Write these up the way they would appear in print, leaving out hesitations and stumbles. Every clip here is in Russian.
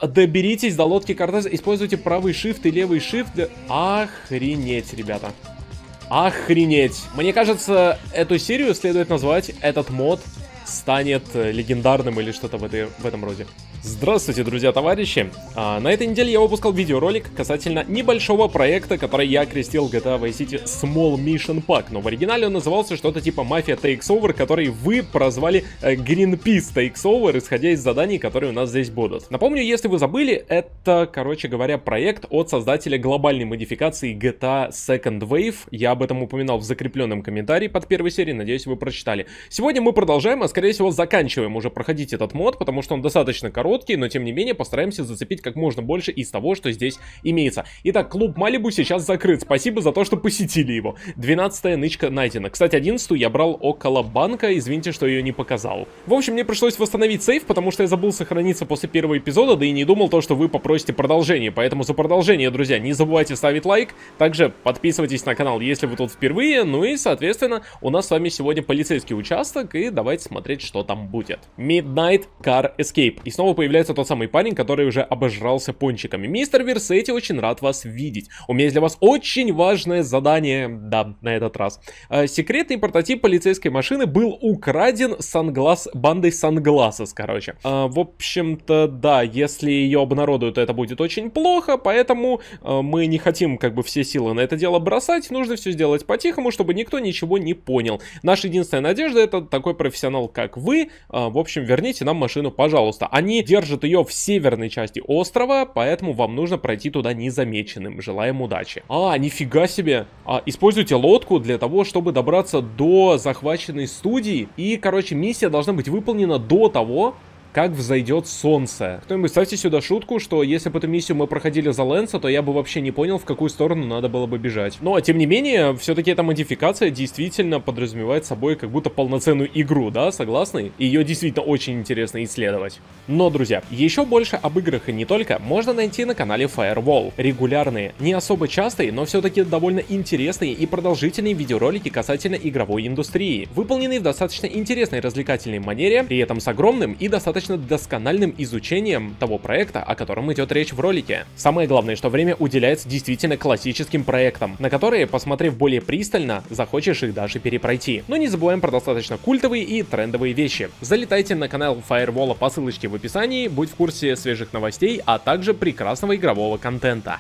Доберитесь до лодки Кортеза, используйте правый shift и левый shift для... Охренеть, ребята. Охренеть. Мне кажется, эту серию следует назвать «Этот мод станет легендарным» или что-то в этом роде. Здравствуйте, друзья, товарищи! На этой неделе я выпускал видеоролик касательно небольшого проекта, который я окрестил GTA Vice City Small Mission Pack. Но в оригинале он назывался что-то типа Mafia Takes Over, который вы прозвали Greenpeace Takes Over, исходя из заданий, которые у нас здесь будут. Напомню, если вы забыли, это, короче говоря, проект от создателя глобальной модификации GTA Second Wave. Я об этом упоминал в закрепленном комментарии под первой серией, надеюсь, вы прочитали. Сегодня мы продолжаем, а скорее всего заканчиваем уже проходить этот мод, потому что он достаточно короткий, но тем не менее постараемся зацепить как можно больше из того, что здесь имеется. Итак, клуб Малибу сейчас закрыт. Спасибо за то, что посетили его. 12-я нычка найдена. Кстати, 11-ю я брал около банка, извините, что ее не показал. В общем, мне пришлось восстановить сейв, потому что я забыл сохраниться после первого эпизода, да и не думал то, что вы попросите продолжение. Поэтому за продолжение, друзья, не забывайте ставить лайк. Также подписывайтесь на канал, если вы тут впервые. Ну и, соответственно, у нас с вами сегодня полицейский участок, и давайте смотреть, что там будет. Midnight Car Escape. И снова появляется тот самый парень, который уже обожрался пончиками. Мистер Версетти, очень рад вас видеть. У меня есть для вас очень важное задание, да, на этот раз. Секретный прототип полицейской машины был украден бандой Sunglasses, короче. В общем-то, да, если ее обнародуют, это будет очень плохо, поэтому мы не хотим как бы все силы на это дело бросать. Нужно все сделать по-тихому, чтобы никто ничего не понял. Наша единственная надежда — это такой профессионал, как вы. В общем, верните нам машину, пожалуйста. Они держат ее в северной части острова, поэтому вам нужно пройти туда незамеченным. Желаем удачи. Нифига себе. Используйте лодку для того, чтобы добраться до захваченной студии. И, короче, миссия должна быть выполнена до того, как взойдет солнце. Кто-нибудь ставьте сюда шутку, что если бы эту миссию мы проходили за Лэнса, то я бы вообще не понял, в какую сторону надо было бы бежать. Но, тем не менее, все-таки эта модификация действительно подразумевает собой как будто полноценную игру, да, согласны? И ее действительно очень интересно исследовать. Но, друзья, еще больше об играх и не только можно найти на канале Firewall. Регулярные, не особо частые, но все-таки довольно интересные и продолжительные видеоролики касательно игровой индустрии, выполненные в достаточно интересной развлекательной манере, при этом с огромным и достаточно доскональным изучением того проекта, о котором идет речь в ролике. Самое главное, что время уделяется действительно классическим проектам, на которые, посмотрев более пристально, захочешь их даже перепройти. Но не забываем про достаточно культовые и трендовые вещи. Залетайте на канал Firewall по ссылочке в описании, будь в курсе свежих новостей, а также прекрасного игрового контента.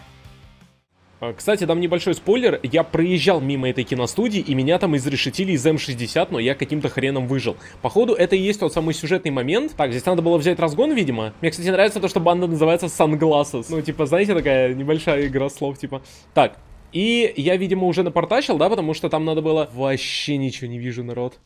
Кстати, дам небольшой спойлер, я проезжал мимо этой киностудии, и меня там изрешетили из М60, но я каким-то хреном выжил. Походу, это и есть тот самый сюжетный момент. Так, здесь надо было взять разгон, видимо. Мне, кстати, нравится то, что банда называется Sunglasses. Ну, типа, знаете, такая небольшая игра слов, типа. Так, и я, видимо, уже напортачил, да, потому что там надо было... Вообще ничего не вижу, народ.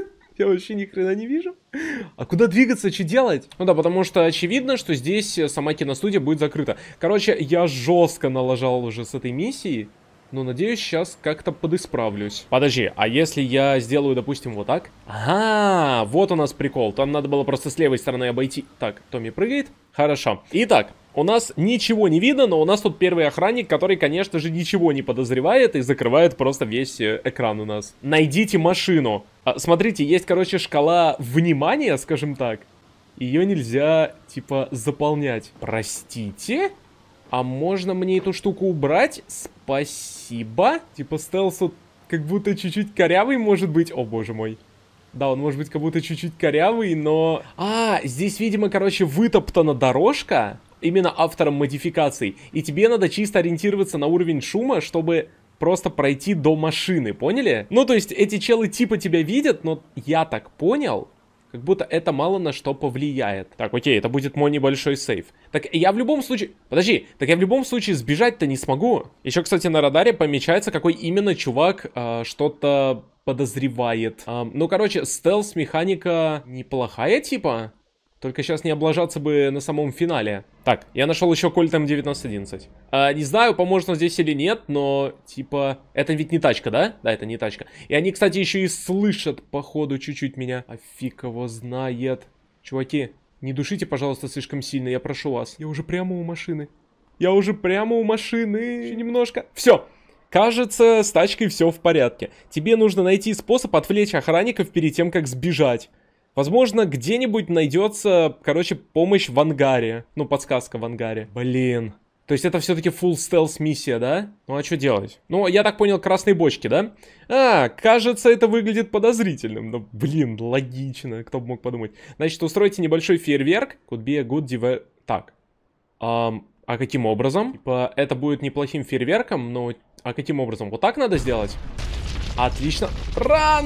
Я вообще ни хрена не вижу. А куда двигаться, что делать? Ну да, потому что очевидно, что здесь сама киностудия будет закрыта. Короче, я жестко налажал уже с этой миссией. Но надеюсь, сейчас как-то подисправлюсь. Подожди, а если я сделаю, допустим, вот так? Ага, вот у нас прикол. Там надо было просто с левой стороны обойти. Так, Томми прыгает. Хорошо. Итак, у нас ничего не видно, но у нас тут первый охранник, который, конечно же, ничего не подозревает и закрывает просто весь экран у нас. Найдите машину. Смотрите, есть, короче, шкала внимания, скажем так. Ее нельзя, типа, заполнять. Простите? А можно мне эту штуку убрать? Спасибо. Типа, стелс вот как будто чуть-чуть корявый может быть. О, боже мой. Да, он может быть как будто чуть-чуть корявый, но... здесь, видимо, короче, вытоптана дорожка. Именно автором модификаций. И тебе надо чисто ориентироваться на уровень шума, чтобы просто пройти до машины, поняли? Ну, то есть, эти челы типа тебя видят, но я так понял, как будто это мало на что повлияет. Так, окей, это будет мой небольшой сейф. Так, я в любом случае... Подожди, так я в любом случае сбежать-то не смогу. Еще, кстати, на радаре помечается, какой именно чувак что-то подозревает. Ну, короче, стелс-механика неплохая, типа... Только сейчас не облажаться бы на самом финале. Так, я нашел еще Colt M1911. Не знаю, поможет он здесь или нет, но, типа, это ведь не тачка, да? Да, это не тачка. И они, кстати, еще и слышат, походу, чуть-чуть меня. А фиг его знает. Чуваки, не душите, пожалуйста, слишком сильно, я прошу вас. Я уже прямо у машины. Я уже прямо у машины. Еще немножко. Все. Кажется, с тачкой все в порядке. Тебе нужно найти способ отвлечь охранников перед тем, как сбежать. Возможно, где-нибудь найдется, короче, помощь в ангаре. Ну, подсказка в ангаре. Блин. То есть это все-таки full стелс миссия, да? Ну, а что делать? Ну, я так понял, красные бочки, да? Кажется, это выглядит подозрительным. Но, блин, логично. Кто бы мог подумать. Значит, устройте небольшой фейерверк. Could be a good device. Так. А каким образом? Типа, это будет неплохим фейерверком, но... А каким образом? Вот так надо сделать? Отлично. Ран!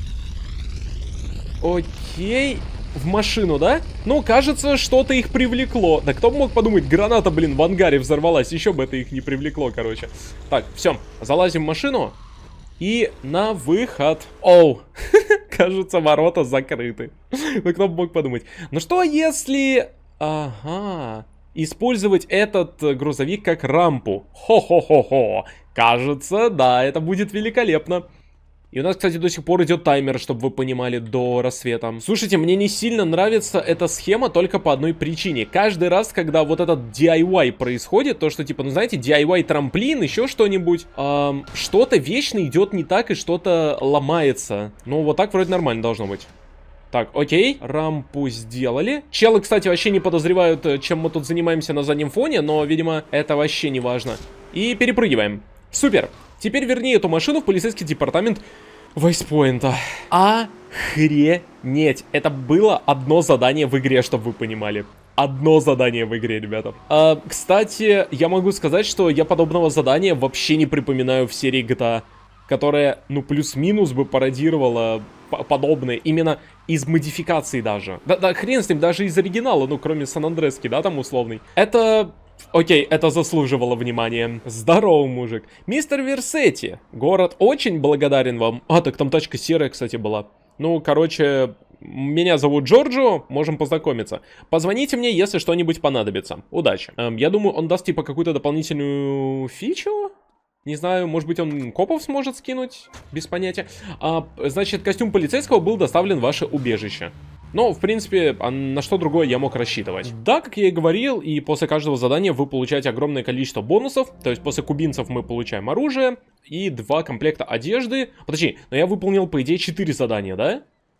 Окей. В машину, да? Ну, кажется, что-то их привлекло. Да кто бы мог подумать, граната, блин, в ангаре взорвалась. Еще бы это их не привлекло, короче. Так, все, залазим в машину. И на выход. Оу, кажется, ворота закрыты. Ну, кто бы мог подумать. Ну, что если... Ага... Использовать этот грузовик как рампу. Хо-хо-хо-хо. Кажется, да, это будет великолепно. И у нас, кстати, до сих пор идет таймер, чтобы вы понимали, до рассвета. Слушайте, мне не сильно нравится эта схема только по одной причине. Каждый раз, когда вот этот DIY происходит, то, что типа, ну знаете, DIY трамплин, еще что-нибудь, что-то вечно идет не так и что-то ломается. Ну, вот так вроде нормально должно быть. Так, окей, рампу сделали. Челы, кстати, вообще не подозревают, чем мы тут занимаемся на заднем фоне, но, видимо, это вообще не важно. И перепрыгиваем. Супер. Теперь верни эту машину в полицейский департамент Вайспойнта. Охренеть. Это было одно задание в игре, чтобы вы понимали. Одно задание в игре, ребята. Кстати, я могу сказать, что я подобного задания вообще не припоминаю в серии GTA, которая, ну, плюс-минус бы пародировала подобное, именно из модификаций даже. Да, хрен с ним, даже из оригинала, ну, кроме Сан-Андрески, да, там условный. Это... Окей, это заслуживало внимания. Здорово, мужик. Мистер Версетти, город очень благодарен вам. Так там тачка серая, кстати, была. Ну, короче, меня зовут Джорджо, можем познакомиться. Позвоните мне, если что-нибудь понадобится. Удачи. Я думаю, он даст, типа, какую-то дополнительную фичу? Не знаю, может быть, он копов сможет скинуть? Без понятия. Значит, костюм полицейского был доставлен в ваше убежище. Но, в принципе, на что другое я мог рассчитывать. Да, как я и говорил, и после каждого задания вы получаете огромное количество бонусов. То есть после кубинцев мы получаем оружие и 2 комплекта одежды. Подожди, но я выполнил, по идее, 4 задания, да?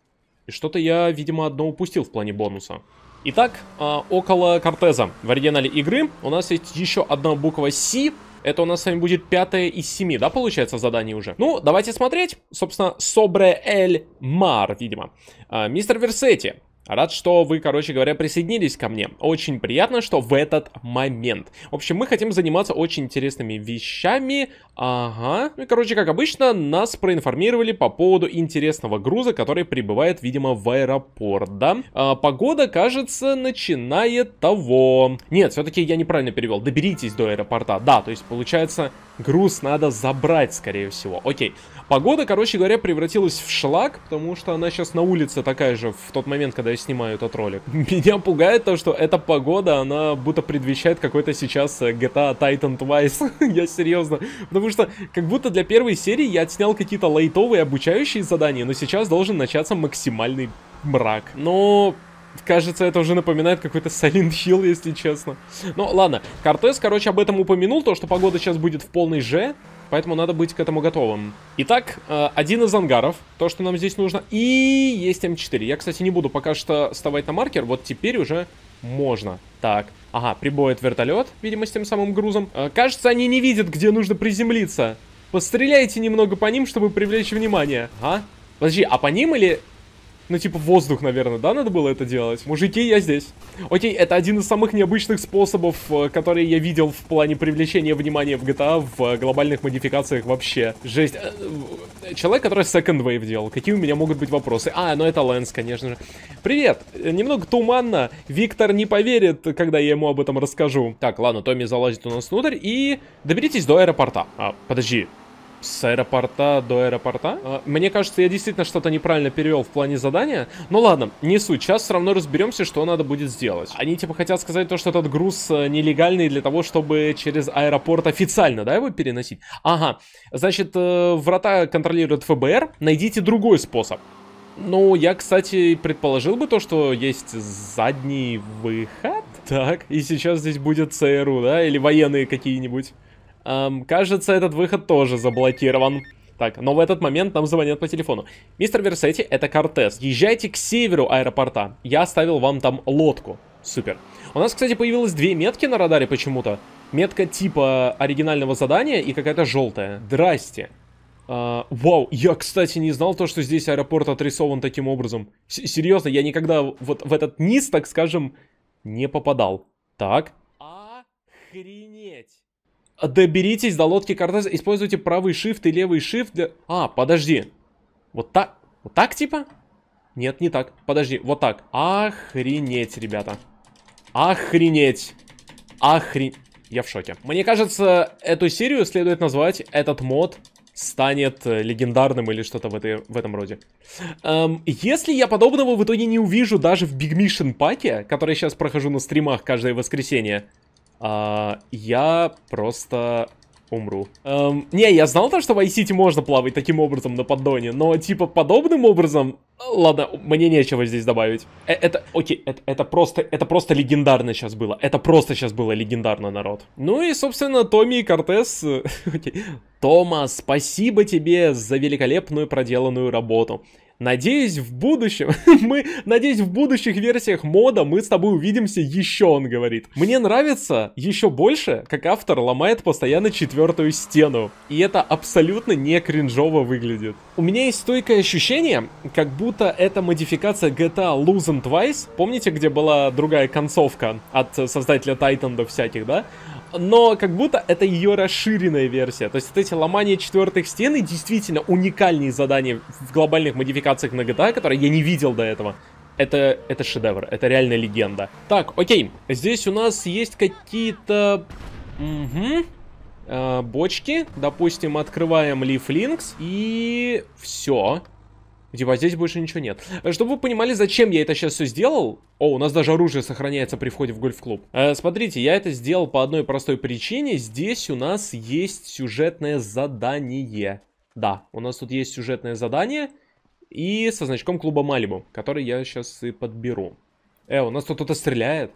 И что-то я, видимо, одно упустил в плане бонуса. Итак, около Кортеза в оригинале игры у нас есть еще одна буква «С». Это у нас с вами будет 5-е из 7, да, получается, задание уже? Ну, давайте смотреть. Собственно, Собре Эль Мар, видимо. Мистер Версетти, рад, что вы, короче говоря, присоединились ко мне. Очень приятно, что в этот момент. В общем, мы хотим заниматься очень интересными вещами. Ага. Ну и, короче, как обычно, нас проинформировали по поводу интересного груза, который прибывает, видимо, в аэропорт, да? Погода, кажется, начинает того. Нет, все-таки я неправильно перевел. Доберитесь до аэропорта. Да, то есть, получается, груз надо забрать, скорее всего. Окей. Погода, короче говоря, превратилась в шлак, потому что она сейчас на улице такая же в тот момент, когда я снимаю этот ролик. Меня пугает то, что эта погода, она будто предвещает какой-то сейчас GTA Titan Twice. Я серьезно. Потому что как будто для первой серии я отснял какие-то лайтовые обучающие задания, но сейчас должен начаться максимальный мрак. Но... Кажется, это уже напоминает какой-то Silent Hill, если честно. Ну, ладно. Кортес, короче, об этом упомянул, то, что погода сейчас будет в полной Ж, поэтому надо быть к этому готовым. Итак, один из ангаров, то, что нам здесь нужно, и есть М4. Я, кстати, не буду пока что вставать на маркер, вот теперь уже можно. Так, ага, прибывает вертолет, видимо, с тем самым грузом. Кажется, они не видят, где нужно приземлиться. Постреляйте немного по ним, чтобы привлечь внимание. Ага. Подожди, а по ним или... Ну, типа, воздух, наверное, да, надо было это делать? Мужики, я здесь. Окей, это один из самых необычных способов, которые я видел в плане привлечения внимания в GTA в глобальных модификациях вообще. Жесть. Человек, который Second Wave делал. Какие у меня могут быть вопросы? Ну это Лэнс, конечно же. Привет. Немного туманно. Виктор не поверит, когда я ему об этом расскажу. Так, ладно, Томми залазит у нас внутрь и... Доберитесь до аэропорта. Подожди. С аэропорта до аэропорта? Мне кажется, я действительно что-то неправильно перевел в плане задания. Ну ладно, не суть. Сейчас все равно разберемся, что надо будет сделать. Они типа хотят сказать то, что этот груз нелегальный для того, чтобы через аэропорт официально, да, его переносить? Ага. Значит, врата контролирует ФБР. Найдите другой способ. Ну, я, кстати, предположил бы то, что есть задний выход. Так, и сейчас здесь будет ЦРУ, да? Или военные какие-нибудь. Кажется, этот выход тоже заблокирован. Так, но в этот момент нам звонят по телефону. Мистер Версетти, это Кортес. Езжайте к северу аэропорта. Я оставил вам там лодку. Супер. У нас, кстати, появилось две метки на радаре почему-то. Метка типа оригинального задания и какая-то желтая. Здрасте. Вау, я, кстати, не знал то, что здесь аэропорт отрисован таким образом. Серьезно, я никогда вот в этот низ, так скажем, не попадал. Так. Охренеть. Доберитесь до лодки Кортеса, используйте правый shift и левый shift для... подожди. Вот так? Вот так, типа? Нет, не так. Подожди, вот так. Охренеть, ребята. Охренеть. Я в шоке. Мне кажется, эту серию следует назвать «Этот мод станет легендарным» или что-то в этом роде. Если я подобного в итоге не увижу даже в Big Mission паке, который я сейчас прохожу на стримах каждое воскресенье, я просто умру. Не, я знал то, что в Vice City можно плавать таким образом на поддоне, но типа подобным образом... Ладно, мне нечего здесь добавить. Окей, это просто легендарно сейчас было. Это просто сейчас было легендарно, народ. Ну и, собственно, Томми и Кортес... Тома, спасибо тебе за великолепную проделанную работу. Надеюсь, в будущем, надеюсь, в будущих версиях мода мы с тобой увидимся еще, он говорит. Мне нравится еще больше, как автор ломает постоянно четвертую стену. И это абсолютно не кринжово выглядит. У меня есть стойкое ощущение, как будто это модификация GTA Lose and Twice. Помните, где была другая концовка от создателя Titan всяких, да? Но как будто это ее расширенная версия. То есть вот эти ломания четвертых стен и действительно уникальные задания в глобальных модификациях на GTA, которые я не видел до этого. Это шедевр, это реально легенда. Так, окей, здесь у нас есть какие-то... бочки. Допустим, открываем Leaf Links и... все. Типа, здесь больше ничего нет. Чтобы вы понимали, зачем я это сейчас все сделал... О, у нас даже оружие сохраняется при входе в гольф-клуб. Смотрите, я это сделал по одной простой причине. Здесь у нас есть сюжетное задание. Да, у нас тут есть сюжетное задание. И со значком клуба Малибу, который я сейчас и подберу. У нас тут кто-то стреляет.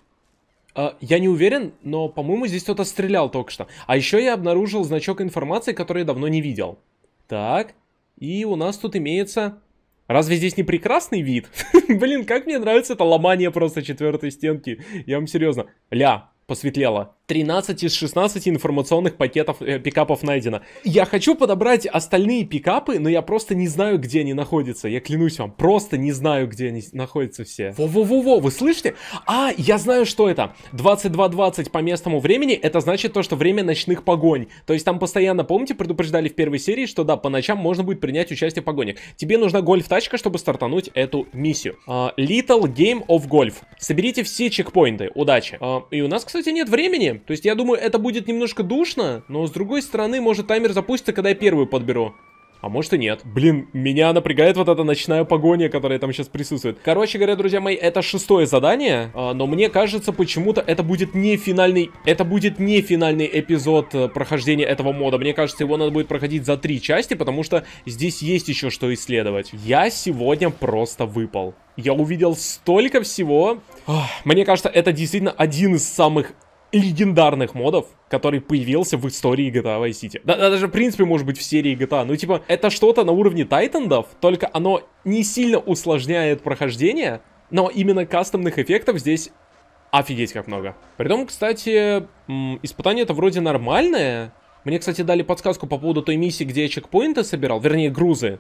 Я не уверен, но, по-моему, здесь кто-то стрелял только что. А еще я обнаружил значок информации, который я давно не видел. Так, и у нас тут имеется... Разве здесь не прекрасный вид? Блин, как мне нравится это ломание просто четвертой стенки. Я вам серьезно. Посветлело. 13 из 16 информационных пикапов найдено. Я хочу подобрать остальные пикапы, но я просто не знаю, где они находятся. Я клянусь вам, просто не знаю, где они находятся все. Во-во-во-во, вы слышите? Я знаю, что это. 22:20 по местному времени, это значит то, что время ночных погонь. То есть там постоянно, помните, предупреждали в первой серии, что да, по ночам можно будет принять участие в погонях. Тебе нужна гольф-тачка, чтобы стартануть эту миссию. Little Game of Golf. Соберите все чекпоинты. Удачи. И у нас, кстати, нет времени. То есть я думаю, это будет немножко душно, но с другой стороны, может таймер запустится, когда я первую подберу. А может и нет. Блин, меня напрягает вот эта ночная погоня, которая там сейчас присутствует. Короче говоря, друзья мои, это 6-е задание, но мне кажется, почему-то это будет не финальный... Это будет не финальный эпизод прохождения этого мода. Мне кажется, его надо будет проходить за 3 части, потому что здесь есть еще что исследовать. Я сегодня просто выпал. Я увидел столько всего. Мне кажется, это действительно один из самых легендарных модов, который появился в истории GTA Vice City. Да, даже, в принципе, может быть, в серии GTA. Ну, типа, это что-то на уровне Тайтандов, только оно не сильно усложняет прохождение, но именно кастомных эффектов здесь офигеть как много. Притом, кстати, испытание это вроде нормальное. Мне, кстати, дали подсказку по поводу той миссии, где я чекпоинты собирал, вернее, грузы.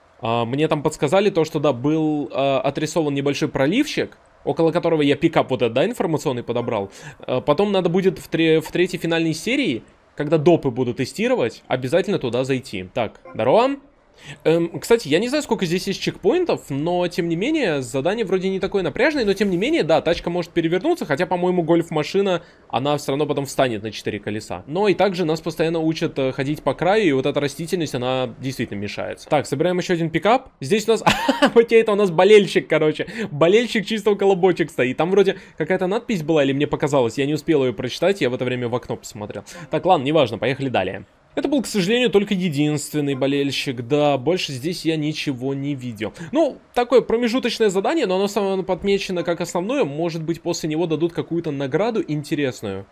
Мне там подсказали то, что, да, был отрисован небольшой проливчик, около которого я пикап вот этот, да, информационный подобрал. Потом надо будет в третьей финальной серии, когда допы буду тестировать, обязательно туда зайти. Так, здорово. Кстати, я не знаю, сколько здесь есть чекпоинтов, но, тем не менее, задание вроде не такое напряжное, но, тем не менее, да, тачка может перевернуться, хотя, по-моему, гольф-машина, она все равно потом встанет на 4 колеса. Но и также нас постоянно учат ходить по краю, и вот эта растительность, она действительно мешается. Так, собираем еще один пикап. Здесь у нас... Окей, это у нас болельщик, короче. Болельщик чисто около бочек стоит. Там вроде какая-то надпись была, или мне показалось, я не успел ее прочитать, я в это время в окно посмотрел. Так, ладно, неважно, поехали далее. Это был, к сожалению, только единственный болельщик, да, больше здесь я ничего не видел. Ну, такое промежуточное задание, но оно самое подмечено как основное, может быть, после него дадут какую-то награду интересную.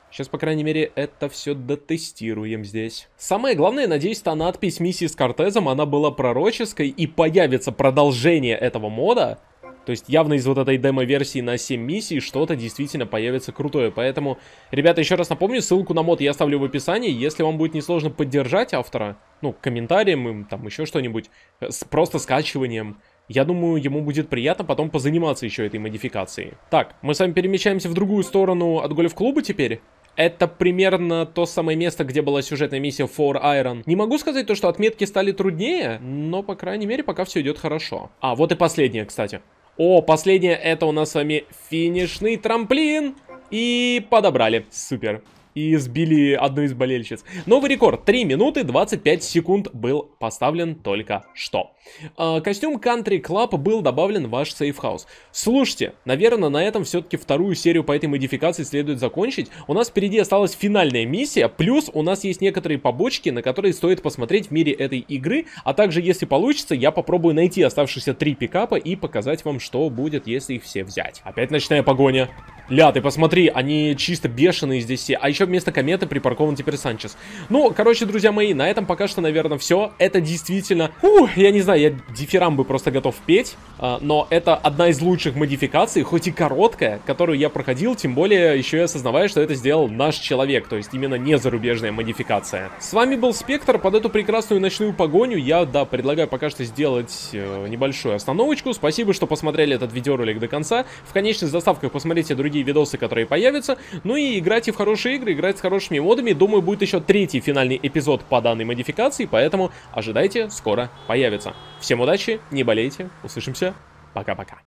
Сейчас, по крайней мере, это все дотестируем здесь. Самое главное, надеюсь, та надпись миссии с Кортезом, она была пророческой, и появится продолжение этого мода. То есть явно из вот этой демо-версии на 7 миссий что-то действительно появится крутое. Поэтому, ребята, еще раз напомню, ссылку на мод я оставлю в описании. Если вам будет несложно поддержать автора, ну, комментарием, там еще что-нибудь, просто скачиванием, я думаю, ему будет приятно потом позаниматься еще этой модификацией. Так, мы с вами перемещаемся в другую сторону от гольф-клуба теперь. Это примерно то самое место, где была сюжетная миссия For Iron. Не могу сказать то, что отметки стали труднее, но, по крайней мере, пока все идет хорошо. А, вот и последняя, кстати. О, последнее, это у нас с вами финишный трамплин. И подобрали. Супер. И сбили одну из болельщиц. Новый рекорд. 3 минуты 25 секунд был поставлен только что. Костюм Country Club был добавлен в ваш сейф-хаус. Слушайте, наверное, на этом все-таки вторую серию по этой модификации следует закончить. У нас впереди осталась финальная миссия, плюс у нас есть некоторые побочки, на которые стоит посмотреть в мире этой игры. А также, если получится, я попробую найти оставшиеся 3 пикапа и показать вам, что будет, если их все взять. Опять ночная погоня. Ля, ты посмотри, они чисто бешеные здесь все. А еще вместо кометы припаркован теперь Санчес. Ну, короче, друзья мои, на этом пока что, наверное, все. Это действительно... я не знаю, я дифирамбы просто готов петь. Но это одна из лучших модификаций, хоть и короткая, которую я проходил. Тем более, еще и осознавая, что это сделал наш человек. То есть, именно не зарубежная модификация. С вами был Спектр. Под эту прекрасную ночную погоню я, да, предлагаю пока что сделать небольшую остановочку. Спасибо, что посмотрели этот видеоролик до конца. В конечных заставках посмотрите другие видосы, которые появятся. Ну и играйте в хорошие игры, играть с хорошими модами. Думаю, будет еще 3-й финальный эпизод по данной модификации, поэтому ожидайте, скоро появится. Всем удачи, не болейте, услышимся, пока-пока.